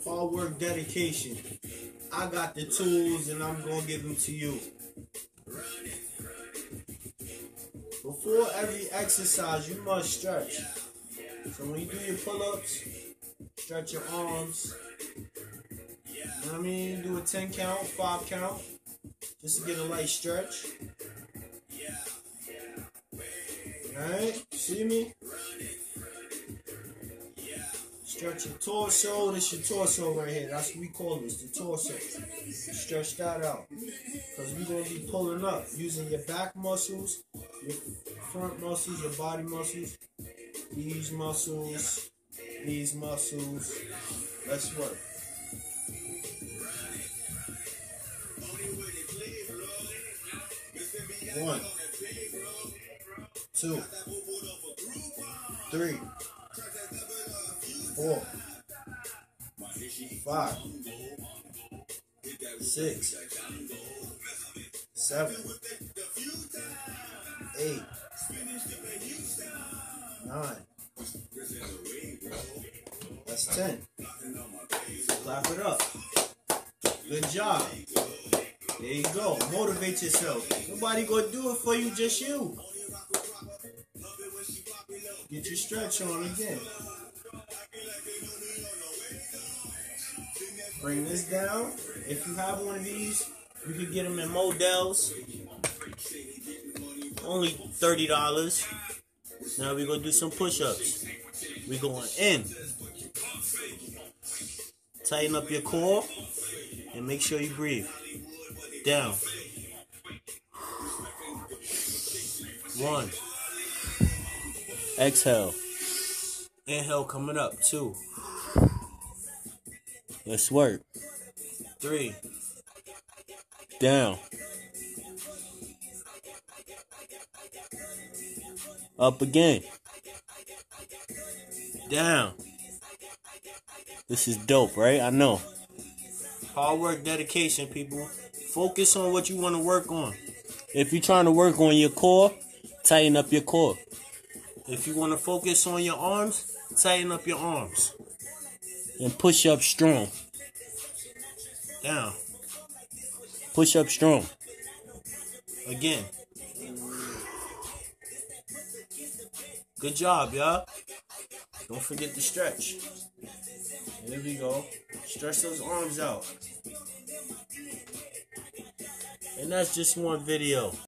Hard work, dedication. I got the tools and I'm going to give them to you. Before every exercise, you must stretch. So when you do your pull-ups, stretch your arms. You know what I mean? Do a 10 count, 5 count, just to get a light stretch. Alright, see me? Stretch your torso. This your torso right here. That's what we call this, the torso. Stretch that out. Because we're going to be pulling up using your back muscles, your front muscles, your body muscles, these muscles, these muscles. Let's work. One, 2, 3, 4, 5, 6, 7, 8, 9. That's 10. Clap it up. Good job. There you go. Motivate yourself. Nobody gonna do it for you, just you. Get your stretch on again. Bring this down. If you have one of these, you can get them in models. Only $30. Now we're going to do some push-ups. We're going in. Tighten up your core and make sure you breathe. Down. 1. Exhale. Inhale coming up. 2. Let's work. 3. Down. Up again. Down. This is dope, right? I know. Hard work, dedication, people. Focus on what you want to work on. If you're trying to work on your core, tighten up your core. If you want to focus on your arms, tighten up your arms. And push up strong. Down. Push up strong. Again. Good job, y'all. Don't forget to stretch. There we go. Stretch those arms out. And that's just one video.